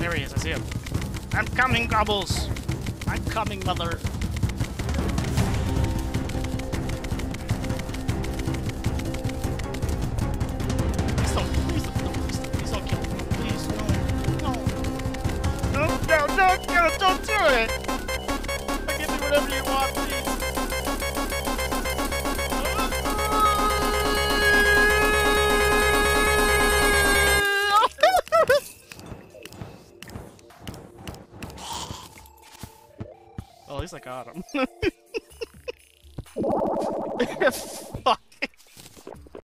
there he is. I see him. I'm coming, Gobbles. I'm coming, mother. Please don't kill me. Please, no, don't do it. I can do whatever you want, please. Well, at least I got him.